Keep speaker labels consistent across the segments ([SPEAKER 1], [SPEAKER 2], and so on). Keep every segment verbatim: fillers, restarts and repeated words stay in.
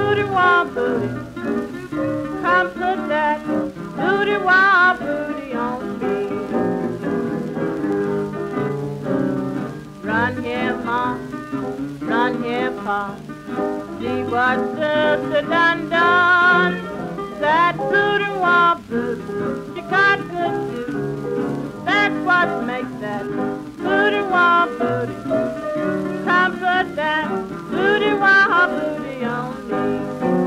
[SPEAKER 1] booty wah booty. Come put that booty wah booty on me. Run here, ma, run here, pa. See what sister done done. That booty wah booty, she got good too. That's what makes that booty wah booty. Come put that booty wah booty on me.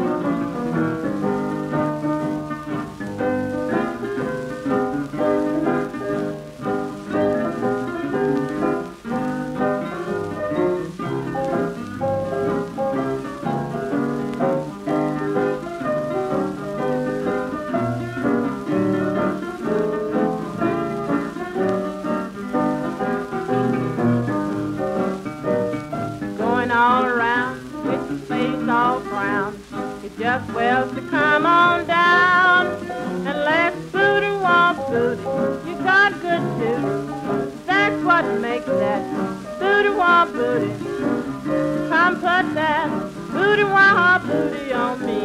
[SPEAKER 1] All around with your face all brown. It's just well to come on down and let's booty wah booty. You got good too. That's what makes that booty wah booty. Come put that booty wah booty on me.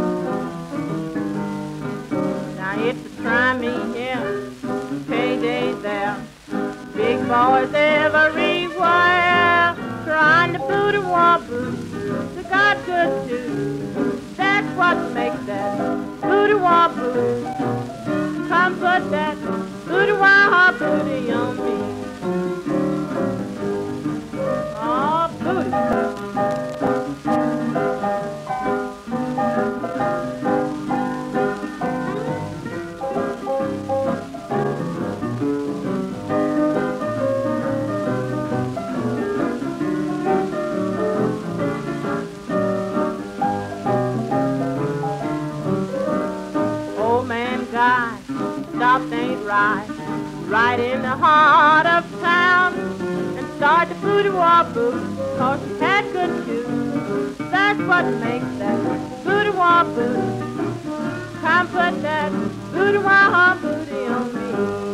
[SPEAKER 1] Now it's a try me here, payday there. Big boys everywhere. Trying to booty wah booty, you got good too. That's what makes that booty wah booty. Come put that booty wah booty on me. Oh, booty. Guy stopped ain't right, right in the heart of town, and started to booty wah booty, cause she had good shoes. That's what makes that booty wah booty. Come put that booty wah booty on me.